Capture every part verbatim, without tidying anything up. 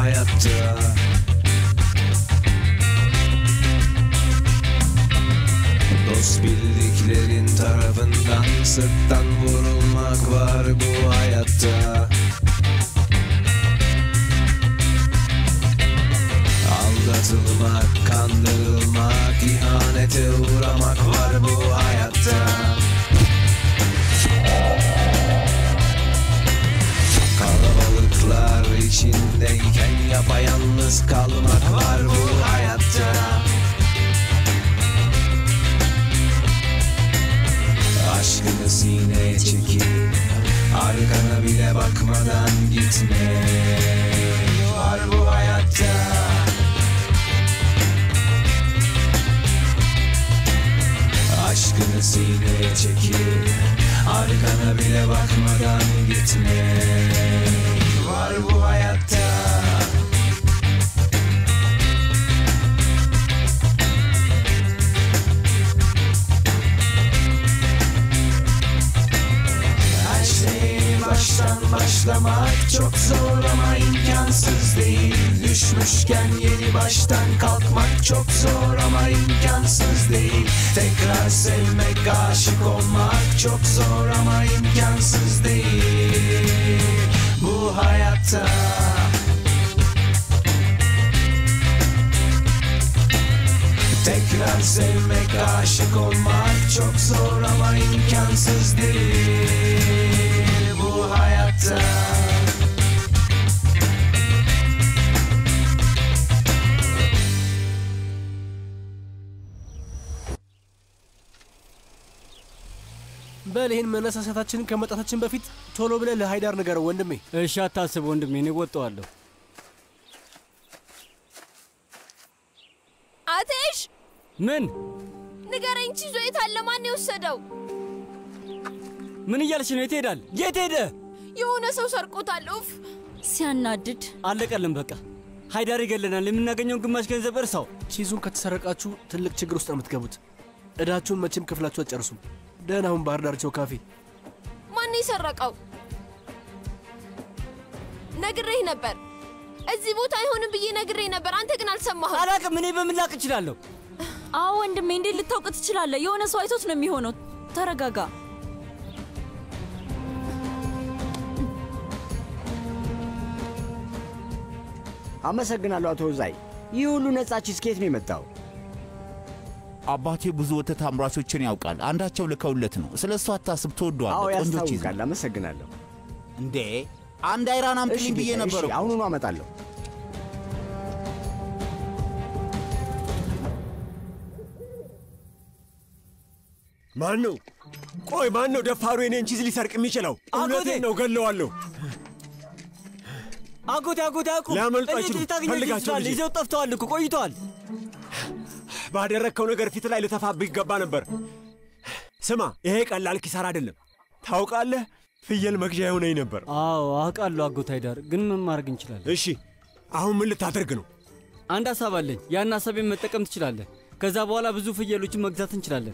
hayatta. Dost bildiklerin tarafından sırttan vurulmak var bu hayatta. Aldatılmak, kandırılmak, ihanete uğramak var bu hayatta. Kalabalıklar içindeyken yapayalnız kalmak var bu hayatta. Aşkını sineye çekip arkana bile bakmadan gitme var bu hayatta. Aşkını sineye çekip arkana bile bakmadan gitme var bu hayatta. Her şey baştan başlamak çok zor ama imkansız değil. Düşmüşken yeni baştan kalkmak çok zor ama imkansız değil. Tekrar sevmek, aşık olmak çok zor ama imkansız değil bu hayatta. Tekrar sevmek, aşık olmak çok zor ama imkansız değil bu hayatta. በል ይሄን መነሳሳታችንን ከመጣታችን በፊት ቶሎ ብለህ ለሃይዳር ንገረው ወንድሜ። እሺ አታስብ ወንድሜ፣ እኔ ወጣዋለሁ። አቴሽ ምን ንገረኝ፣ ቺዞ የት አለ? ማን የወሰደው? ምን እያልሽ ነው? የት ሄዳል? የት ሄደ? የሆነ ሰው ሰርቆታል። ኡፍ ሲያናድድ። አለቀልን በቃ። ሃይዳር ይገለናል። የምናገኘውን ግማሽ ገንዘብ እርሳው። ቺዙን ከተሰረቃችሁ ትልቅ ችግር ውስጥ ነው የምትገቡት። እዳችሁን መቼም ከፍላችሁ አትጨርሱም። ደህና አሁን ባህር ዳርቻው ካፌ። ማን የሰረቀው? ነግሬህ ነበር። እዚህ ቦታ አይሆንም ብዬ ነግሬህ ነበር። አንተ ግን አልሰማህም። አላቅም። እኔ በምን ላቅ እችላለሁ? አዎ ወንድሜ፣ እንዴት ልታውቅ ትችላለህ? የሆነ ሰው አይቶት ነው የሚሆነው። ተረጋጋ። አመሰግናለሁ አቶ ዛይ። ይህ ሁሉ ነጻ ቺዝ ከየት ነው የመጣው? አባቴ ብዙ ወተት አምራቾችን ያውቃል። አንዳቸው ልከውለት ነው። ስለሱ አታስብ፣ ትወደዋለህ። ቆንጆ ቺዝ። አዎ አመሰግናለሁ። እንዴ አንድ አይራን አምጥልኝ ብዬ ነበር። እሺ አሁኑኑ አመጣለሁ። ማን ነው? ቆይ ማን ነው ደፋሩ የኔን ቺዝ ሊሰርቅ የሚችለው? እውነቴን ነው፣ ገለዋለሁ። አጎቴ አጎቴ አቁም። ሊያመልጡ አይችሉም። ፈልጋቸው ልጅ ይዘው ጠፍተዋል እኮ ቆይተዋል። ባደረግከው ነገር ፊት ላይ ልተፋብህ ይገባ ነበር። ስማ፣ ይሄ ቀላል ኪሳራ አይደለም። ታውቃለህ፣ ፍየል መግዣ የሆነኝ ነበር። አዎ አውቃለሁ አጎቴ ሃይዳር፣ ግን ምን ማድረግ እንችላለን? እሺ አሁን ምን ልታደርግ ነው? አንድ ሐሳብ አለኝ። ያን ሐሳቤን መጠቀም ትችላለህ። ከዛ በኋላ ብዙ ፍየሎችን መግዛት እንችላለን።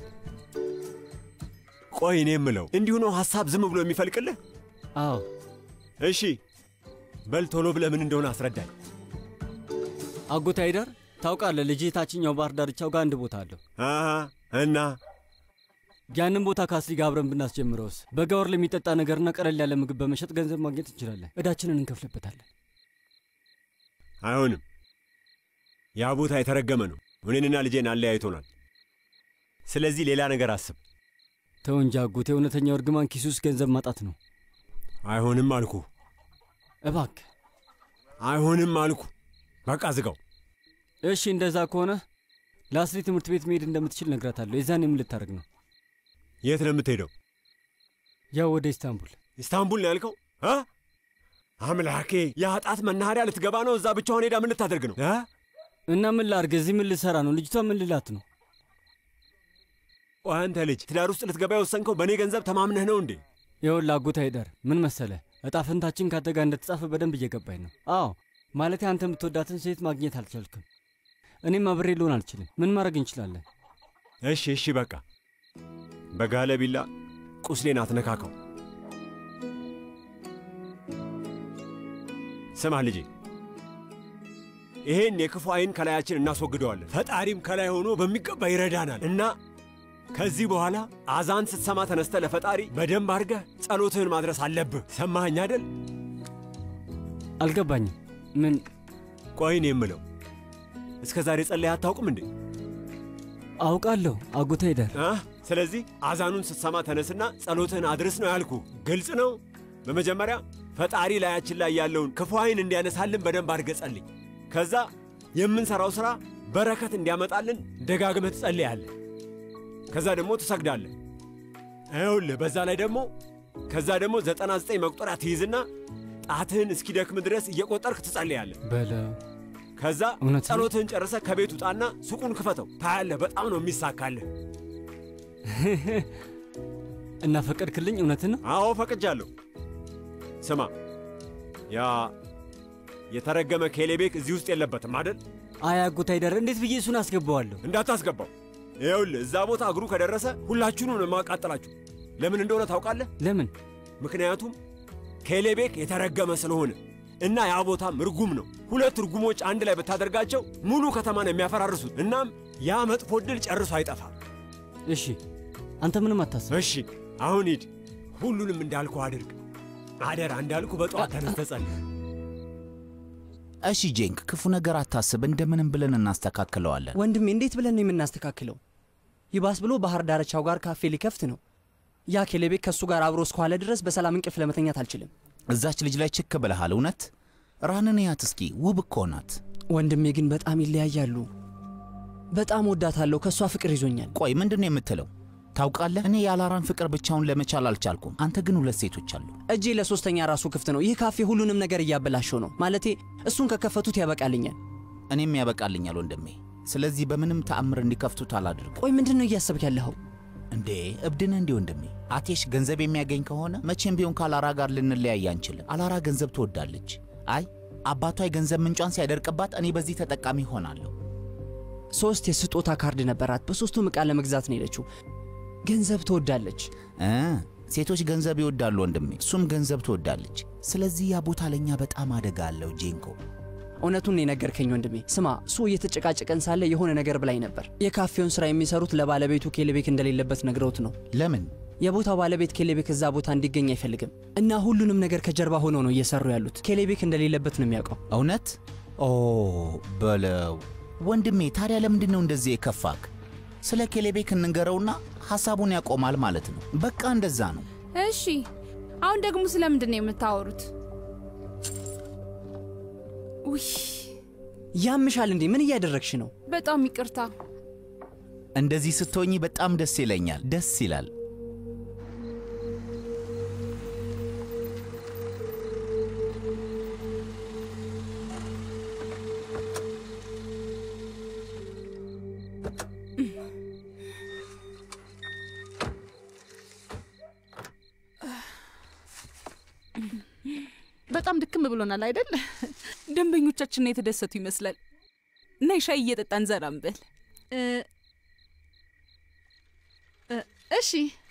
ቆይ እኔ የምለው እንዲሁ ነው ሐሳብ ዝም ብሎ የሚፈልቅልህ? አዎ። እሺ በል ቶሎ ብለህ ምን እንደሆነ አስረዳኝ። አጎቴ ሃይዳር ታውቃለህ፣ ልጄ ታችኛው ባህር ዳርቻው ጋር አንድ ቦታ አለው። አሃ እና ያንን ቦታ ካስሊ ጋር አብረን ብናስጀምረውስ? በጋወር ለሚጠጣ ነገርና ቀለል ያለ ምግብ በመሸጥ ገንዘብ ማግኘት እንችላለን። እዳችንን እንከፍልበታለን። አይሆንም። ያ ቦታ የተረገመ ነው። እኔንና ልጄን አለያይቶናል። ስለዚህ ሌላ ነገር አስብ። ተው እንጂ አጎቴ፣ እውነተኛው እርግማን ኪስ ውስጥ ገንዘብ ማጣት ነው። አይሆንም አልኩ። እባክህ አይሆንም አልኩ። በቃ ዝጋው። እሺ እንደዛ ከሆነ ለአስሊ ትምህርት ቤት መሄድ እንደምትችል ነግራታለሁ። የዛኔ ምን ልታደርግ ነው? የት ነው የምትሄደው? ያው ወደ ኢስታንቡል። ኢስታንቡል ነው ያልከው? አ አምላኬ፣ የኃጢአት መናኸሪያ ልትገባ ነው? እዛ ብቻውን ሄዳ ምን ልታደርግ ነው? አ እና ምን ላድርግ? እዚህ ምን ልሰራ ነው? ልጅቷ ምን ልላት ነው? ቆይ አንተ ልጅ ትዳር ውስጥ ልትገባ የወሰንከው በእኔ ገንዘብ ተማምነህ ነው እንዴ? ይኸውልህ አጎቴ ሃይዳር፣ ምን መሰለህ፣ እጣ ፈንታችን ካንተ ጋር እንደተጻፈ በደንብ እየገባኝ ነው። አዎ ማለቴ አንተ የምትወዳትን ሴት ማግኘት አልቻልክም። እኔም አብሬ ልሆን አልችልም። ምን ማድረግ እንችላለን? እሺ እሺ በቃ በጋለ ቢላ ቁስሌን አትነካከው። ስማ ልጄ፣ ይሄን የክፉ አይን ከላያችን እናስወግደዋለን። ፈጣሪም ከላይ ሆኖ በሚገባ ይረዳናል እና ከዚህ በኋላ አዛን ስትሰማ ተነስተ ለፈጣሪ በደንብ አድርገህ ጸሎትህን ማድረስ አለብህ። ሰማኸኝ አይደል? አልገባኝም። ምን? ቆይ እኔ የምለው እስከ ዛሬ ጸለይ አታውቅም እንዴ? አውቃለሁ አጎቴ ሄደር። ስለዚህ አዛኑን ስትሰማ ተነስና ጸሎትህን አድርስ ነው ያልኩ። ግልጽ ነው? በመጀመሪያ ፈጣሪ ላያችን ላይ ያለውን ክፉ አይን እንዲያነሳልን በደንብ አድርገህ ጸልይ። ከዛ የምንሰራው ሥራ በረከት እንዲያመጣልን ደጋግመህ ትጸልያለህ። ከዛ ደግሞ ትሰግዳለህ። ይኸውልህ በዛ ላይ ደግሞ ከዛ ደግሞ ዘጠና ዘጠኝ መቁጠሪያ ትይዝና ጣትህን እስኪደክም ድረስ እየቆጠርክ ትጸልያለህ። በለው። ከዛ ጸሎትህን ጨርሰህ ከቤት ውጣና ሱቁን ክፈተው። ታያለህ፣ በጣም ነው የሚሳካልህ። እና ፈቀድክልኝ? እውነትን ነው? አዎ ፈቅጃለሁ። ስማ፣ ያ የተረገመ ኬሌቤክ እዚህ ውስጥ የለበትም አይደል? አይ አጎቴ ሄደር፣ እንዴት ብዬ እሱን አስገባዋለሁ? እንዳታስገባው። ይኸውልህ እዛ ቦታ እግሩ ከደረሰ ሁላችሁንም ነው የማቃጠላችሁ። ለምን እንደሆነ ታውቃለህ? ለምን? ምክንያቱም ኬሌቤክ የተረገመ ስለሆነ እና ያ ቦታም ርጉም ነው። ሁለት ርጉሞች አንድ ላይ ብታደርጋቸው ሙሉ ከተማን የሚያፈራርሱት። እናም ያ መጥፎ ዕድል ጨርሶ አይጠፋም። እሺ፣ አንተ ምንም አታስብ። እሺ፣ አሁን ሂድ። ሁሉንም እንዳልኩ አድርግ። አደራ እንዳልኩ በጠዋት ተነስተህ ጸልይ። እሺ ጄንክ፣ ክፉ ነገር አታስብ። እንደምንም ብለን እናስተካክለዋለን። ወንድሜ፣ እንዴት ብለን ነው የምናስተካክለው? ይባስ ብሎ ባህር ዳርቻው ጋር ካፌ ሊከፍት ነው። ያ ኬሌቤክ ከእሱ ጋር አብሮ እስከዋለ ድረስ በሰላም እንቅልፍ ለመተኛት አልችልም። እዛች ልጅ ላይ ችክ ብለሃል። እውነት ራንን ያት እስኪ፣ ውብ እኮ ናት። ወንድሜ ግን በጣም ይለያያሉ። በጣም ወዳታለሁ። ከእሷ ፍቅር ይዞኛል። ቆይ ምንድን ነው የምትለው? ታውቃለህ፣ እኔ ያላራን ፍቅር ብቻውን ለመቻል አልቻልኩም። አንተ ግን ሁለት ሴቶች አሉ። እጄ ለሶስተኛ ራሱ ክፍት ነው። ይህ ካፌ ሁሉንም ነገር እያበላሸው ነው። ማለቴ እሱን ከከፈቱት ያበቃልኛል። እኔም ያበቃልኛል ወንድሜ። ስለዚህ በምንም ተአምር እንዲከፍቱት አላድርግ። ቆይ ምንድን ነው እያሰብክ ያለኸው? እንዴ እብድነ እንዴ ወንድሜ? አቴሽ ገንዘብ የሚያገኝ ከሆነ መቼም ቢሆን ከአላራ ጋር ልንለያይ አንችልም። አላራ ገንዘብ ትወዳለች። አይ አባቷ የገንዘብ ምንጯን ሲያደርቅባት እኔ በዚህ ተጠቃሚ ሆናለሁ። ሶስት የስጦታ ካርድ ነበራት። በሶስቱም ዕቃ ለመግዛት ነው የሄደችው። ገንዘብ ትወዳለች። እ ሴቶች ገንዘብ ይወዳሉ ወንድሜ። እሱም ገንዘብ ትወዳለች። ስለዚህ ያ ቦታ ለኛ በጣም አደጋ አለው ጄንኮ። እውነቱን የነገርከኝ ወንድሜ። ስማ፣ እሱ እየተጨቃጨቀን ሳለ የሆነ ነገር ብላኝ ነበር። የካፌውን ስራ የሚሰሩት ለባለቤቱ ኬሌቤክ እንደሌለበት ነግረውት ነው። ለምን? የቦታው ባለቤት ኬሌቤክ እዛ ቦታ እንዲገኝ አይፈልግም እና ሁሉንም ነገር ከጀርባ ሆነው ነው እየሰሩ ያሉት። ኬሌቤክ እንደሌለበት ነው የሚያውቀው። እውነት? ኦ በለው ወንድሜ። ታዲያ ለምንድን ነው እንደዚህ የከፋክ? ስለ ኬሌቤክ እንንገረውና ሐሳቡን ያቆማል ማለት ነው። በቃ እንደዛ ነው። እሺ፣ አሁን ደግሞ ስለምንድን ነው የምታወሩት? ውይ ያምሻል እንዴ? ምን እያደረግሽ ነው? በጣም ይቅርታ። እንደዚህ ስትሆኚ በጣም ደስ ይለኛል። ደስ ይላል። በጣም ድክም ብሎናል አይደል? ደንበኞቻችን የተደሰቱ ይመስላል። ነይ ሻይ እየጠጣን ዘራም በል። እሺ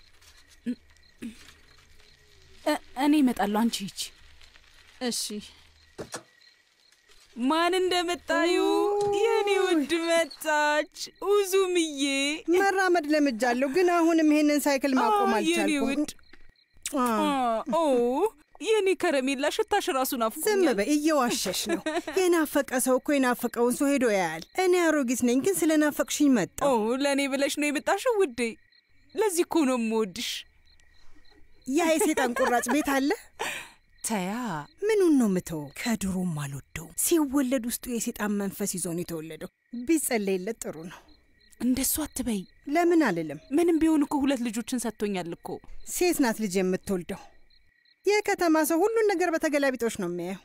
እኔ እመጣለሁ፣ አንቺ ሂጂ። እሺ። ማን እንደመጣዩ? የኔ ውድ መጣች። ኡዙምዬ። መራመድ ለምጃለሁ፣ ግን አሁንም ይሄንን ሳይክል ማቆም አልቻልኩም። የኔ ውድ ኦ የኔ ከረሜላ ሽታሽ ራሱ ናፍቆኛል። ዝም በይ፣ እየዋሸሽ ነው። የናፈቀ ሰው እኮ የናፈቀውን ሰው ሄዶ ያያል። እኔ አሮጊት ነኝ፣ ግን ስለናፈቅሽኝ መጣሁ። ኦ ለእኔ ብለሽ ነው የመጣሽው ውዴ? ለዚህ እኮ ነው የምወድሽ። ያ የሴጣን ቁራጭ ቤት አለ። ተያ ምኑን ነው ምተው? ከድሮም አልወደው። ሲወለድ ውስጡ የሴጣን መንፈስ ይዞ ነው የተወለደው። ቢጸለይለት ጥሩ ነው። እንደሱ አትበይ። ለምን አልልም? ምንም ቢሆን እኮ ሁለት ልጆችን ሰጥቶኛል እኮ። ሴት ናት ልጅ የምትወልደው። የከተማ ሰው ሁሉን ነገር በተገላቢጦሽ ነው የሚያየው።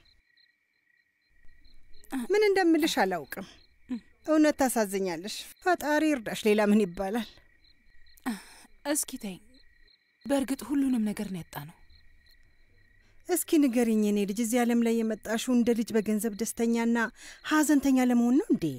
ምን እንደምልሽ አላውቅም። እውነት ታሳዝኛለሽ። ፈጣሪ እርዳሽ። ሌላ ምን ይባላል? እስኪ ተይኝ። በእርግጥ ሁሉንም ነገር ነው ያጣነው። እስኪ ንገሪኝ የኔ ልጅ፣ እዚህ ዓለም ላይ የመጣሽው እንደ ልጅ በገንዘብ ደስተኛና ሀዘንተኛ ለመሆን ነው እንዴ?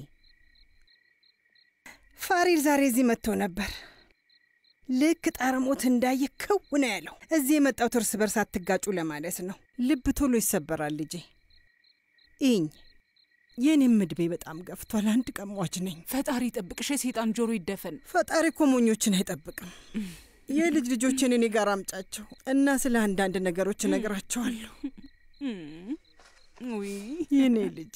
ፋሪድ ዛሬ እዚህ መጥቶ ነበር። ልክ ጣርሞት እንዳየ ከው ነው ያለው። እዚህ የመጣው እርስ በርስ አትጋጩ ለማለት ነው። ልብ ቶሎ ይሰበራል ልጄ። ኢኝ የኔም እድሜ በጣም ገፍቷል። አንድ ቀን ሟች ነኝ። ፈጣሪ ይጠብቅሽ። የሰይጣን ጆሮ ይደፈን። ፈጣሪ እኮ ሞኞችን አይጠብቅም። የልጅ ልጆችን እኔ ጋር አምጫቸው እና ስለ አንዳንድ ነገሮች እነግራቸዋለሁ። ውይ የኔ ልጅ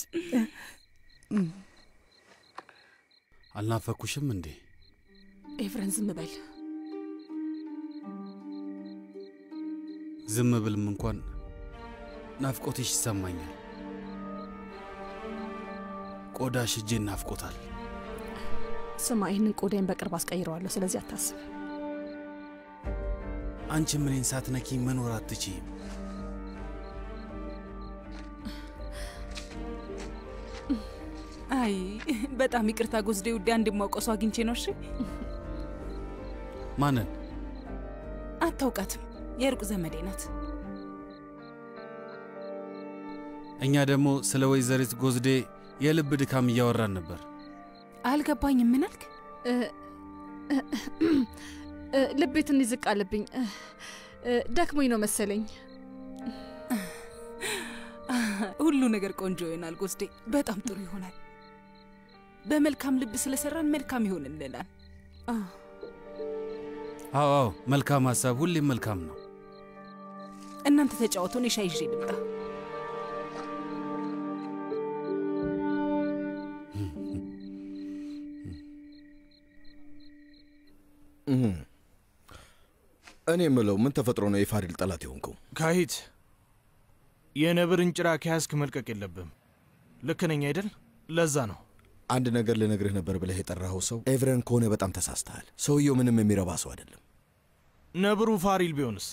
አልናፈኩሽም እንዴ? ኤፍሬም ዝም በል። ዝም ብልም እንኳን ናፍቆትሽ ይሰማኛል። ቆዳሽ እጄን ናፍቆታል። ስማ፣ ይህንን ቆዳዬን በቅርብ አስቀይረዋለሁ፣ ስለዚህ አታስብ። አንቺ ምንን ሳትነኪ መኖር አትችይም። አይ በጣም ይቅርታ ጎዝዴ ውዴ፣ አንድ የማውቀው ሰው አግኝቼ ነው። እሺ ማንን? አታውቃትም፣ የሩቅ ዘመዴ ናት። እኛ ደግሞ ስለ ወይዘሪት ጎዝዴ የልብ ድካም እያወራን ነበር። አልገባኝም። ምን አልክ? ልቤ ትንሽ ዝቅ አለብኝ። ደክሞኝ ነው መሰለኝ። ሁሉ ነገር ቆንጆ ይሆናል ጎዝዴ፣ በጣም ጥሩ ይሆናል። በመልካም ልብ ስለሰራን መልካም ይሆንልናል። አዎ አዎ፣ መልካም ሐሳብ ሁሌም መልካም ነው። እናንተ ተጫወቱ፣ እኔ ሻይ ይዤ ልምጣ። እኔ ምለው ምን ተፈጥሮ ነው የፋሪል ጠላት የሆንከው? ካሂት የነብርን ጭራ ከያዝክ መልቀቅ የለብም። ልክ ነኝ አይደል? ለዛ ነው አንድ ነገር ልነግርህ ነበር ብለህ የጠራኸው ሰው ኤቭረን ከሆነ በጣም ተሳስተሃል። ሰውየው ምንም የሚረባ ሰው አይደለም። ነብሩ ፋሪል ቢሆንስ?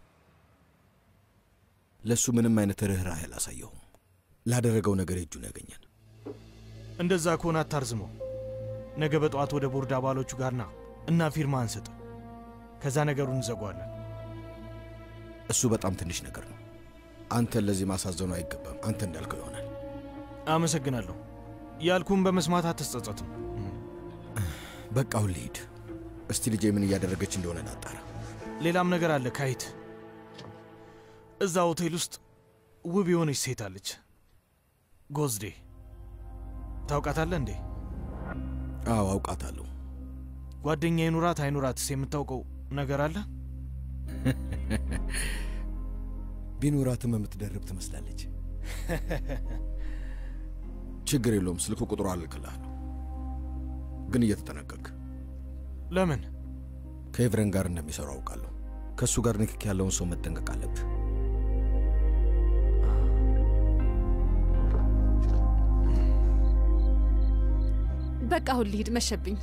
ለሱ ምንም አይነት ርህራሄ አላሳየሁም። ላደረገው ነገር እጁን ያገኛል። እንደዛ ከሆነ አታርዝመው። ነገ በጠዋት ወደ ቦርድ አባሎቹ ጋርና እና ፊርማ አንስጥ። ከዛ ነገሩን እንዘጓለን። እሱ በጣም ትንሽ ነገር ነው። አንተን ለዚህ ማሳዘኑ አይገባም። አንተ እንዳልከው ይሆናል። አመሰግናለሁ። ያልኩን በመስማት አትጸጸትም። በቃ አሁን ልሂድ። እስቲ ልጄ ምን እያደረገች እንደሆነ ላጣራ። ሌላም ነገር አለ ካሂት። እዛ ሆቴል ውስጥ ውብ የሆነች ሴት አለች፣ ጎዝዴ። ታውቃታለህ እንዴ? አዎ አውቃታለሁ። ጓደኛ ይኑራት አይኑራትስ የምታውቀው ነገር አለ? ቢኑራትም የምትደርብ ትመስላለች። ችግር የለውም። ስልኩ ቁጥሩ አልክልሃለሁ፣ ግን እየተጠነቀቅ። ለምን? ከኤቭረን ጋር እንደሚሰሩ አውቃለሁ። ከእሱ ጋር ንክክ ያለውን ሰው መጠንቀቅ አለብህ። በቃ አሁን ልሂድ፣ መሸብኝ።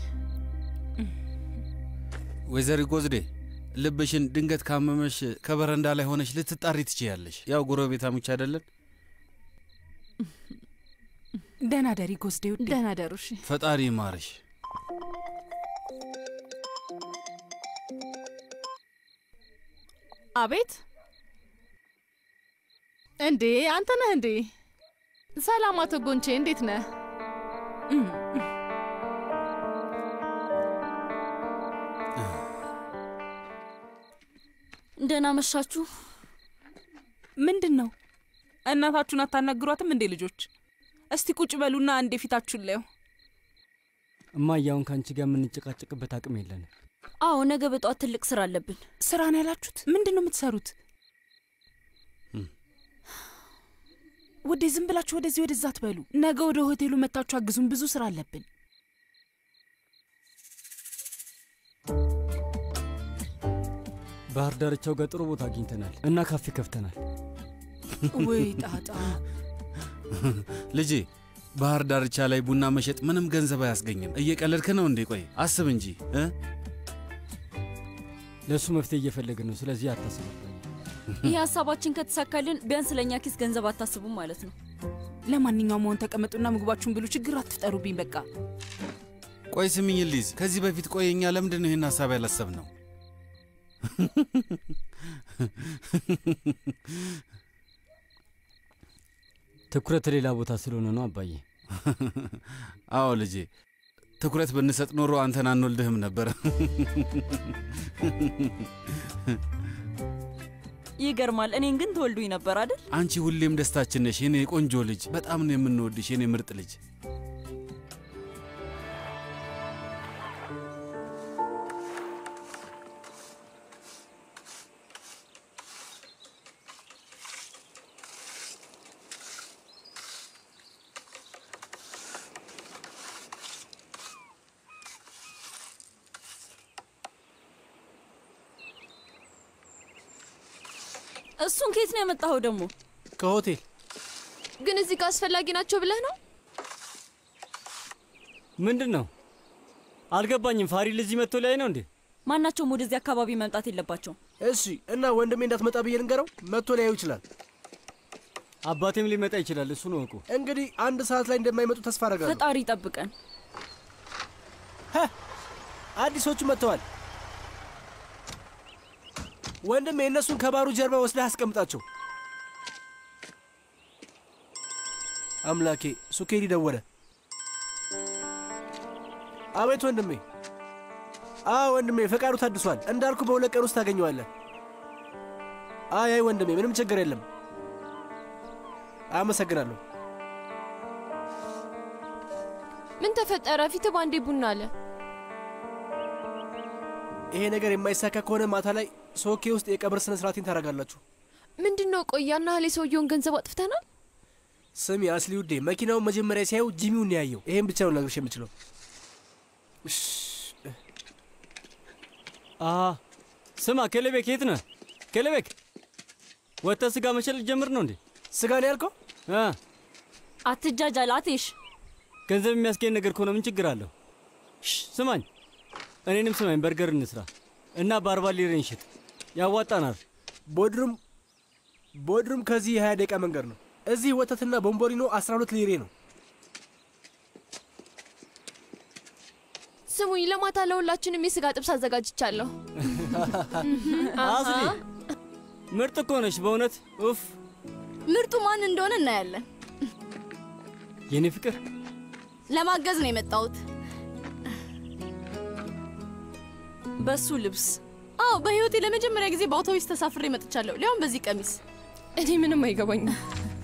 ወይዘሪ ጎዝዴ ልብሽን ድንገት ካመመሽ ከበረንዳ ላይ ሆነሽ ልትጣሪ ትችያለሽ። ያው ጎረቤታሞች አይደለን? ደህና ደሪ ጎዝዴ ውዴ። ደህና ደሩ። እሺ ፈጣሪ ይማርሽ። አቤት። እንዴ አንተ ነህ እንዴ? ሰላም አቶ ጎንቼ፣ እንዴት ነህ? እንደና መሻችሁ። ምንድነው? እናታችሁን አታናግሯትም እንዴ ልጆች? እስቲ ቁጭ በሉና አንዴ ፊታችሁን ላዩ። እማያውን ካንቺ ጋር የምንጨቃጨቅበት አቅም የለንም። አዎ ነገ በጠዋት ትልቅ ስራ አለብን። ስራ ነው ያላችሁት? ምንድነው የምትሰሩት? ወደ ዝም ብላችሁ ወደዚህ ወደዛ አትበሉ። ነገ ወደ ሆቴሉ መታችሁ አግዙን፣ ብዙ ስራ አለብን። ባህር ዳርቻው ጋር ጥሩ ቦታ አግኝተናል እና ካፌ ከፍተናል። ወይ ጣጣ ልጄ፣ ባህር ዳርቻ ላይ ቡና መሸጥ ምንም ገንዘብ አያስገኝም። እየቀለድክ ነው እንዴ? ቆይ አስብ እንጂ እ ለሱ መፍትሄ እየፈለግን ነው። ስለዚህ አታስቡ። ይህ ሀሳባችን ከተሳካልን ቢያንስ ለኛ ኪስ ገንዘብ አታስቡም ማለት ነው። ለማንኛውም አሁን ተቀመጡና ምግባችሁን ብሉ። ችግር አትፍጠሩብኝ በቃ። ቆይ ስሚኝ ሊዝ፣ ከዚህ በፊት ቆየኛ ለምንድን ነው ይህን ሀሳብ ያላሰብነው? ትኩረት ሌላ ቦታ ስለሆነ ነው አባዬ። አዎ ልጄ፣ ትኩረት ብንሰጥ ኖሮ አንተን አንወልድህም ነበር። ይገርማል። እኔን ግን ተወልዱኝ ነበር አይደል? አንቺ ሁሌም ደስታችን ነሽ የኔ ቆንጆ ልጅ። በጣም ነው የምንወድሽ የኔ ምርጥ ልጅ። እሱን ከየት ነው ያመጣኸው ደግሞ? ከሆቴል። ግን እዚህ ጋር አስፈላጊ ናቸው ብለህ ነው? ምንድነው? አልገባኝም። ፋሪል እዚህ መጥቶ ላይ ነው እንዴ? ማናቸውም ወደዚህ አካባቢ መምጣት የለባቸውም። እሺ፣ እና ወንድሜ እንዳትመጣ ብዬ ልንገረው? መጥቶ ሊያዩ ይችላል። አባቴም ሊመጣ ይችላል። እሱ ነው እኮ። እንግዲህ አንድ ሰዓት ላይ እንደማይመጡ ተስፋ አደርጋለሁ። ፈጣሪ ይጠብቀን። አዲሶቹ መጥተዋል። ወንድሜ እነሱን ከባሩ ጀርባ ወስደህ አስቀምጣቸው። አምላኬ፣ ሱኬዲ ደወለ። አቤት ወንድሜ። አዎ ወንድሜ፣ ፈቃዱ ታድሷል። እንዳልኩ በሁለት ቀን ውስጥ ታገኘዋለህ። አይ አይ ወንድሜ፣ ምንም ችግር የለም። አመሰግናለሁ። ምን ተፈጠረ? ፊት ባንዴ ቡና አለ። ይሄ ነገር የማይሳካ ከሆነ ማታ ላይ ሶኬ ውስጥ የቀብር ስነ ስርዓቴን ታደርጋላችሁ። ምንድነው? ቆያና ሀሌ ሰውየውን ገንዘብ አጥፍተናል። ስሚ አስሊ ውዴ፣ መኪናውን መጀመሪያ ሲያዩ ጂሚውን ያየው። ይሄን ብቻ ነው ልነግርሽ የምችለው። አ ስማ፣ ከሌቤክ የት ነህ? ከሌቤክ ወጥተህ ስጋ መሸጥ ልትጀምር ነው እንዴ? ስጋ ነው ያልከው? አ አትጃጃል አትሽ። ገንዘብ የሚያስገኝ ነገር ከሆነ ምን ችግር አለው? ስማኝ፣ እኔንም ስማኝ። በርገር እንስራ እና በአርባ ሊሬ እንሽጥ። ያዋጣናል። ቦድሩም ቦድሩም ከዚህ የሀያ ደቂቃ መንገድ ነው። እዚህ ወተትና ቦምቦሊኖ አስራ ሁለት ሊሬ ነው። ስሙኝ፣ ለማታ ለሁላችንም የስጋ ጥብስ አዘጋጅቻለሁ። አስሊ ምርጥ እኮ ነሽ በእውነት። ኡፍ፣ ምርጡ ማን እንደሆነ እናያለን። የኔ ፍቅር፣ ለማገዝ ነው የመጣሁት። በሱ ልብስ? አዎ፣ በህይወቴ ለመጀመሪያ ጊዜ በአውቶቡስ ተሳፍሬ መጥቻለሁ። ሊያውም በዚህ ቀሚስ። እኔ ምንም አይገባኝም።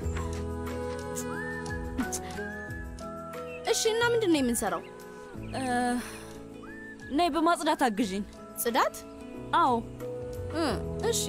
እሺ፣ እና ምንድን ነው የምንሰራው? ነይ በማጽዳት አግዥኝ። ጽዳት? አዎ። እሺ።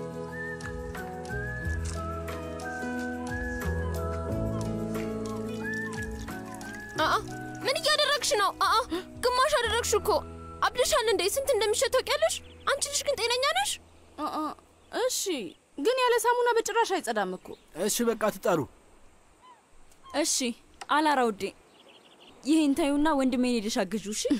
አአ ምን እያደረግሽ ነው? አአ ግማሽ አደረግሽ እኮ። አብልሻል እንዴ? ስንት እንደሚሸጥ ታውቂያለሽ? አንቺ ልጅ ግን ጤነኛ ነሽ? አአ እሺ፣ ግን ያለ ሳሙና በጭራሽ አይጸዳም እኮ። እሺ በቃ ትጣሉ። እሺ አላራ ውዴ፣ ይሄን ታዩና ወንድሜን ሄደሽ አግዢው። እሺ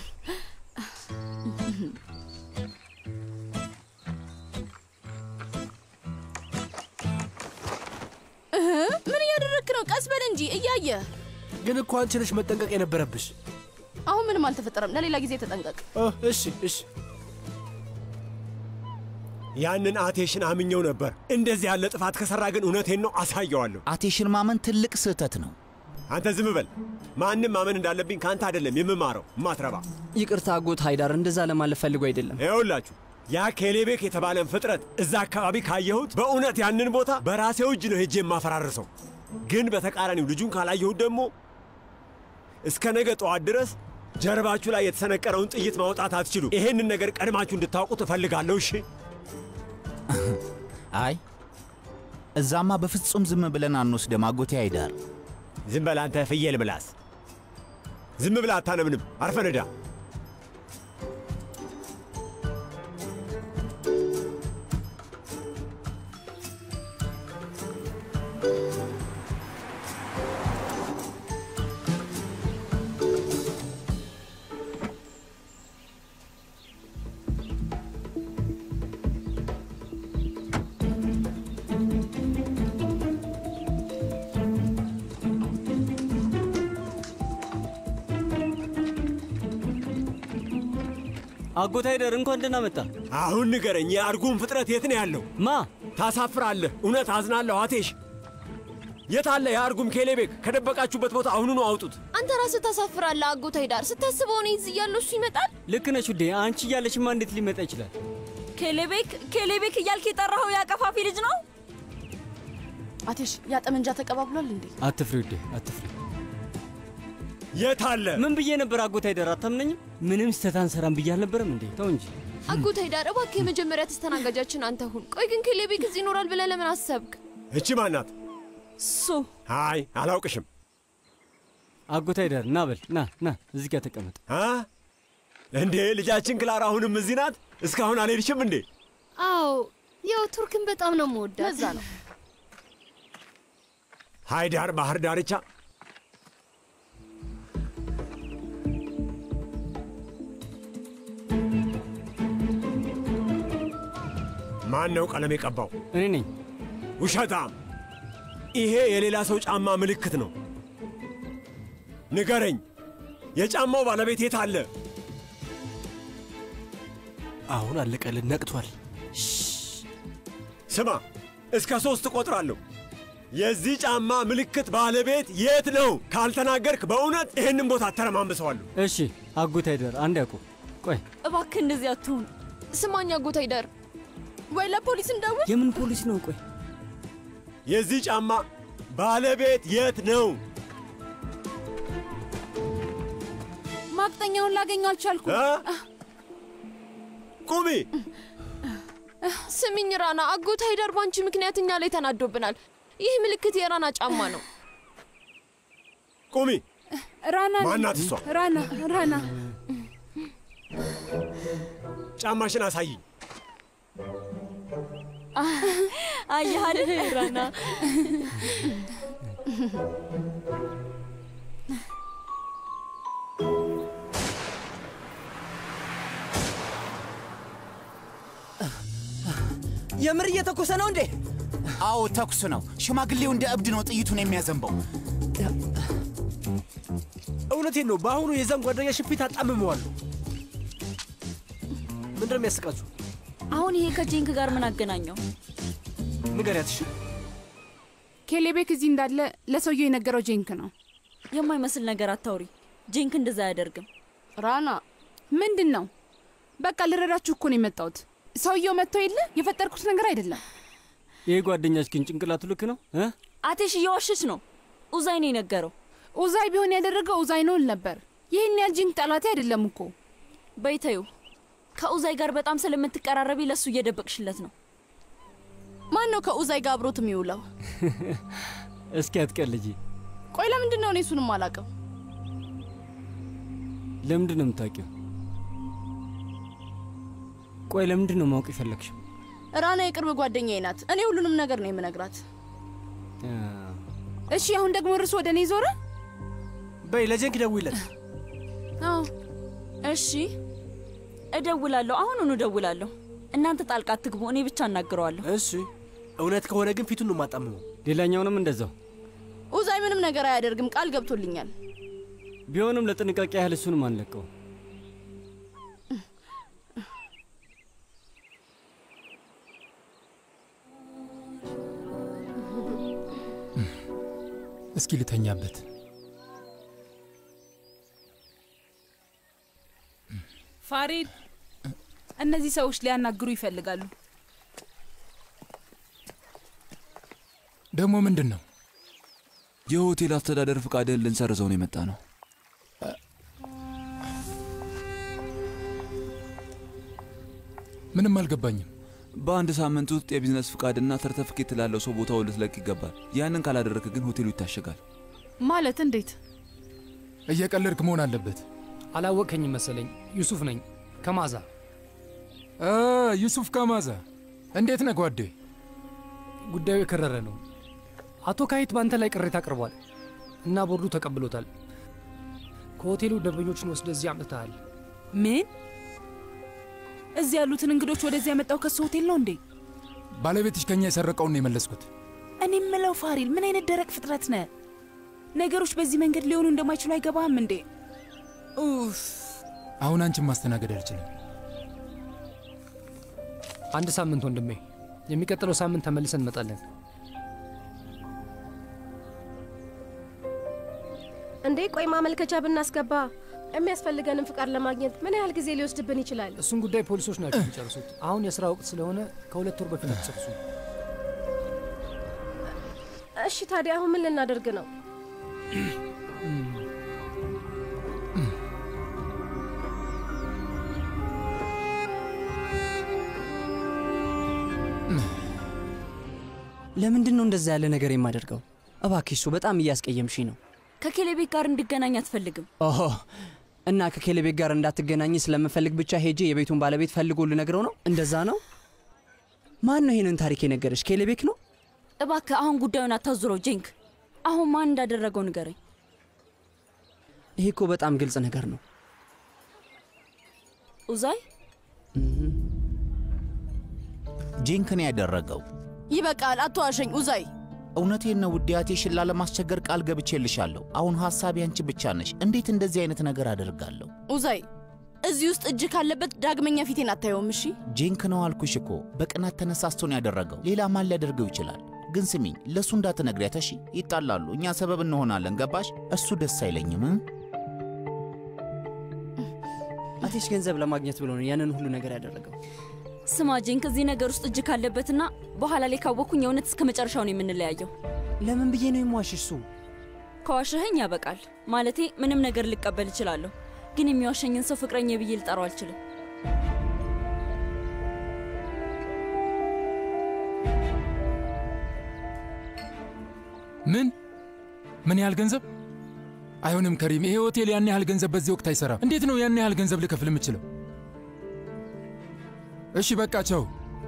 ምን እያደረግክ ነው? ቀስ በል እንጂ እያየህ። ግን እኮ አንቺ ነሽ መጠንቀቅ የነበረብሽ። አሁን ምንም አልተፈጠረም። ለሌላ ጊዜ ተጠንቀቅ። እሺ እሺ። ያንን አቴሽን አምኘው ነበር። እንደዚህ ያለ ጥፋት ከሰራ ግን እውነቴን ነው አሳየዋለሁ። አቴሽን ማመን ትልቅ ስህተት ነው። አንተ ዝም በል። ማንም ማመን እንዳለብኝ ካንተ አይደለም የምማረው። ማትረባ። ይቅርታ አጎት ሃይዳር፣ እንደዛ ለማለት ፈልጎ አይደለም። ይኸውላችሁ ያ ኬሌቤክ የተባለን ፍጥረት እዛ አካባቢ ካየሁት በእውነት ያንን ቦታ በራሴው እጅ ነው ሄጄ የማፈራርሰው። ግን በተቃራኒው ልጁን ካላየሁት ደግሞ እስከ ነገ ጠዋት ድረስ ጀርባችሁ ላይ የተሰነቀረውን ጥይት ማውጣት አትችሉ። ይሄንን ነገር ቀድማችሁ እንድታውቁት እፈልጋለሁ። እሺ? አይ እዛማ በፍጹም ዝም ብለን አንወስደም አጎቴ ሃይዳር። ዝም በል አንተ ፍየል ምላስ። ዝም ብለህ አታነምንም። አርፈነዳ። አጎት ሃይደር እንኳን ደህና መጣ። አሁን ንገረኝ፣ የአርጉም ፍጥረት የት ነው ያለው? ማ? ታሳፍራለህ። እውነት አዝናለሁ አቴሽ። የት አለ የአርጉም ኬሌቤክ? ከደበቃችሁበት ቦታ አሁኑኑ አውጡት። አንተ ራስህ ታሳፍራለህ አጎት ሃይዳር። ስታስበው እኔ እዚህ እያለሁ እሱ ይመጣል? ልክ ነሽ ውዴ። አንቺ እያለሽማ እንዴት ሊመጣ ይችላል? ኬሌቤክ ኬሌቤክ እያልክ የጠራኸው ያቀፋፊ ልጅ ነው? አቴሽ ያ ጠመንጃ ተቀባብሏል እንዴ? አትፍሪ ውዴ፣ አትፍሪ። የት አለ? ምን ብዬ ነበር አጎት አይደር? አታምነኝም? ምንም ስህተት አንሰራም ብዬ አልነበረም እንዴ? ተው እንጂ አጎት አይደር፣ እባክህ የመጀመሪያ ተስተናጋጃችን አንተ ሁን። ቆይ ግን ኬሌቤክ እዚህ ይኖራል ብለህ ለምን አሰብክ? እቺ ማናት? ሱ አይ አላውቅሽም። አጎት አይደር ና በል ና ና እዚህ ጋር ተቀመጥ። አ እንዴ ልጃችን ክላራ አሁንም እዚህ ናት? እስካሁን አልሄድሽም እንዴ? አዎ ያው ቱርክን በጣም ነው የምወዳት። ለዛ ነው። ሃይዳር ባህር ዳርቻ ማን ነው ቀለም የቀባው? እኔ ነኝ። ውሸታም! ይሄ የሌላ ሰው ጫማ ምልክት ነው። ንገረኝ፣ የጫማው ባለቤት የት አለ? አሁን አለቀልን፣ ነቅቷል። ስማ፣ እስከ ሶስት እቆጥራለሁ። የዚህ ጫማ ምልክት ባለቤት የት ነው? ካልተናገርክ በእውነት ይህንን ቦታ አተረማምሰዋለሁ። እሺ አጎት አይደር አንድ ያቁ። ቆይ እባክህ እንደዚህ አትሁን። ስማኝ አጎት አይደር፣ ወይ ለፖሊስ እንደውል። የምን ፖሊስ ነው? ቆይ የዚህ ጫማ ባለቤት የት ነው? ማቅጠኛውን ላገኘው አልቻልኩም። ቁሚ! ስሚኝ ራና፣ አጎት አይደር ባንቺ ምክንያት እኛ ላይ ተናዶብናል። ይህ ምልክት የራና ጫማ ነው። ቁሚ! ራና ማናት እሷ? ራና ራና ጫማሽን አሳይኝ። አየህ አይደል ራና? የምር እየተኮሰ ነው እንዴ? አዎ ተኩስ ነው። ሽማግሌው እንደ እብድ ነው ጥይቱን የሚያዘንበው። እውነቴን ነው። በአሁኑ የዛም ጓደኛ ሽፊት አጣምመዋለሁ። ምንድን ነው የሚያስቃችሁ? አሁን ይሄ ከጄንክ ጋር ምን አገናኘው? ንገሪያት እሺ። ኬሌቤክ እዚህ እንዳለ ለሰውየው የነገረው ጄንክ ነው። የማይመስል ነገር አታውሪ። ጄንክ እንደዛ አያደርግም። ራና ምንድን ነው? በቃ ልረዳችሁ እኮ ነው የመጣሁት። ሰውየው መጥቶ የለ የፈጠርኩት ነገር አይደለም። ይሄ ጓደኛሽ ግን ጭንቅላቱ ልክ ነው እ አቴሽ እየዋሸች ነው። ኡዛይ ነው የነገረው። ኡዛይ ቢሆን ያደረገው ኡዛይ ነው ነበር። ይህን ያህል ጄንክ ጠላቴ አይደለም እኮ። በይተዩ ከኡዛይ ጋር በጣም ስለምትቀራረቢ ለሱ እየደበቅሽለት ነው። ማን ነው ከኡዛይ ጋር አብሮት የሚውለው? እስኪ አትቀልጂ። ቆይ ለምንድን ነው እኔ እሱንም አላውቅም? ለምንድን ነው የምታውቂው? ቆይ ለምንድን ነው ማወቅ የፈለግሽው? ራና የቅርብ ጓደኛዬ ናት። እኔ ሁሉንም ነገር ነው የምነግራት። እሺ አሁን ደግሞ እርሱ ወደ እኔ ዞረ። በይ ለጀንክ ደውይለት። አዎ እሺ እደውላለሁ። አሁኑኑ እደውላለሁ። እናንተ ጣልቃ አትግቡ። እኔ ብቻ እናግረዋለሁ። እሺ እውነት ከሆነ ግን ፊቱን ነው የማጣምመው። ሌላኛውንም እንደዛው። ኡዛይ ምንም ነገር አያደርግም፣ ቃል ገብቶልኛል። ቢሆንም ለጥንቃቄ ያህል እሱንም አንለቀው። እስኪ ልተኛበት። ፋሪድ፣ እነዚህ ሰዎች ሊያናግሩ ይፈልጋሉ። ደግሞ ምንድን ነው? የሆቴል አስተዳደር ፍቃድህን ልንሰርዘው ነው የመጣ ነው። ምንም አልገባኝም። በአንድ ሳምንት ውስጥ የቢዝነስ ፍቃድና ሰርተፍኬት ላለው ሰው ቦታው ልትለቅ ይገባል። ያንን ካላደረክ ግን ሆቴሉ ይታሸጋል። ማለት እንዴት? እየቀለድክ መሆን አለበት። አላወቀኝም መሰለኝ። ዩሱፍ ነኝ ከማዛ። ዩሱፍ ከማዛ። እንዴት ነህ ጓዴ? ጉዳዩ የከረረ ነው። አቶ ካሂት ባንተ ላይ ቅሬታ አቅርቧል እና ቦርዱ ተቀብሎታል። ከሆቴሉ ደንበኞችን ወስደ እዚህ አምጥተሃል። ምን? እዚህ ያሉትን እንግዶች ወደዚህ ያመጣው ከሱ ሆቴል ነው እንዴ? ባለቤትሽ ከኛ የሰረቀውን ነው የመለስኩት። እኔ የምለው ፋሪል፣ ምን አይነት ደረቅ ፍጥረት ነህ? ነገሮች በዚህ መንገድ ሊሆኑ እንደማይችሉ አይገባህም እንዴ? ኡፍ! አሁን አንቺን ማስተናገድ አልችልም። አንድ ሳምንት ወንድሜ፣ የሚቀጥለው ሳምንት ተመልሰን እንመጣለን። እንዴ ቆይ ማመልከቻ ብናስገባ የሚያስፈልገንን ፍቃድ ለማግኘት ምን ያህል ጊዜ ሊወስድብን ይችላል? እሱን ጉዳይ ፖሊሶች ናቸው የሚጨርሱት። አሁን የስራ ወቅት ስለሆነ ከሁለት ወር በፊት አትጨርሱ። እሺ ታዲያ አሁን ምን ልናደርግ ነው? ለምንድን ነው እንደዛ ያለ ነገር የማደርገው? እባክሽ እሱ በጣም እያስቀየምሽ ነው። ከኬሌቤክ ጋር እንድገናኝ አትፈልግም? ኦሆ እና ከኬሌቤክ ጋር እንዳትገናኝ ስለምፈልግ ብቻ ሄጄ የቤቱን ባለቤት ፈልጎ ልነግረው ነው? እንደዛ ነው? ማን ነው ይሄንን ታሪክ የነገረሽ? ኬሌቤክ ነው? እባክህ አሁን ጉዳዩን አታዙረው ጄንክ። አሁን ማን እንዳደረገው ንገረኝ። ይሄ እኮ በጣም ግልጽ ነገር ነው። ኡዛይ ጄንክን ያደረገው። ይበቃል፣ አትዋሸኝ ኡዛይ። እውነቴን ነው ውዴ፣ አቴሽን ላለማስቸገር ቃል ገብቼልሻለሁ። አሁን ሐሳቤ አንቺ ብቻ ነሽ። እንዴት እንደዚህ አይነት ነገር አደርጋለሁ? ኡዛይ እዚህ ውስጥ እጅ ካለበት ዳግመኛ ፊቴን አታየውም። እሺ ጄንክ ነው አልኩሽ እኮ። በቅናት ተነሳስቶን ያደረገው። ሌላ ማን ሊያደርገው ይችላል? ግን ስሚኝ፣ ለሱ እንዳትነግሪያት እሺ? ይጣላሉ፣ እኛ ሰበብ እንሆናለን። ገባሽ? እሱ ደስ አይለኝም። አቴሽ ገንዘብ ለማግኘት ብሎ ነው ያንን ሁሉ ነገር ያደረገው። ስማ ጄንክ፣ እዚህ ነገር ውስጥ እጅ ካለበትና በኋላ ላይ ካወቅኩኝ የእውነት እስከ መጨረሻው ነው የምንለያየው። ለምን ብዬ ነው የምዋሽሽ? እሱ ከዋሸኸኝ ያበቃል። ማለቴ ምንም ነገር ልቀበል እችላለሁ፣ ግን የሚዋሸኝን ሰው ፍቅረኛ ብዬ ልጠራው አልችልም። ምን ምን ያህል ገንዘብ? አይሆንም ከሪም፣ ይሄ ሆቴል ያን ያህል ገንዘብ በዚህ ወቅት አይሰራም። እንዴት ነው ያን ያህል ገንዘብ ልከፍል የምችለው? እሺ በቃ ቻው።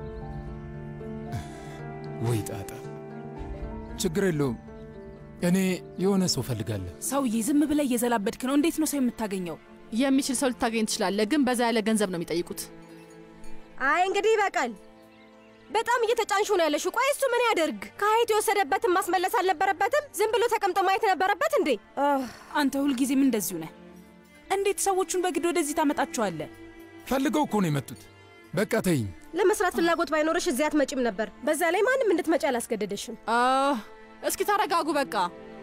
ወይ ጣጣ። ችግር የለውም፣ እኔ የሆነ ሰው ፈልጋለሁ። ሰውዬ ዝም ብለህ እየዘላበድክ ነው። እንዴት ነው ሰው የምታገኘው? የሚችል ሰው ልታገኝ ትችላለህ፣ ግን በዛ ያለ ገንዘብ ነው የሚጠይቁት። አይ እንግዲህ ይበቃል። በጣም እየተጫንሹ ነው ያለሽው። ቆይ እሱ ምን ያደርግ? ከሀይት የወሰደበትን ማስመለስ አልነበረበትም? ዝም ብሎ ተቀምጦ ማየት ነበረበት እንዴ? አንተ ሁልጊዜም እንደዚሁ ነህ። እንዴት ሰዎቹን በግድ ወደዚህ ታመጣቸዋለህ? ፈልገው እኮ ነው የመጡት። በቃ ተይኝ። ለመስራት ፍላጎት ባይኖርሽ እዚህ አትመጪም ነበር። በዛ ላይ ማንም እንድትመጪ አላስገደደሽም። እስኪ ተረጋጉ በቃ።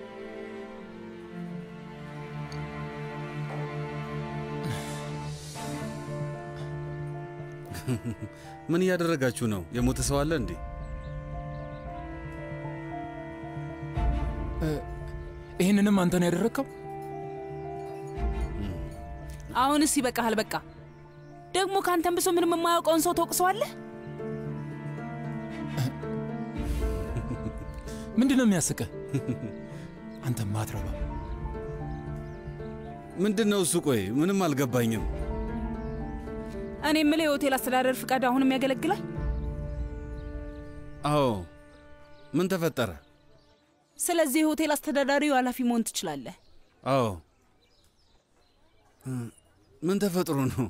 ምን እያደረጋችሁ ነው? የሞተ ሰው አለ እንዴ? ይህንንም አንተ ነው ያደረግከው? አሁንስ ይበቃሃል። በቃ ደግሞ ካንተም ብሶ ምንም የማያውቀውን ሰው ተወቅሰዋለህ። ምንድነው የሚያስቀህ? አንተ ማትረባ። ምንድነው እሱ? ቆይ ምንም አልገባኝም። እኔ የምልህ የሆቴል አስተዳደር ፍቃድ አሁንም ያገለግላል? አዎ። ምን ተፈጠረ? ስለዚህ የሆቴል አስተዳዳሪው ኃላፊ መሆን ትችላለህ። አዎ። ምን ተፈጥሮ ነው?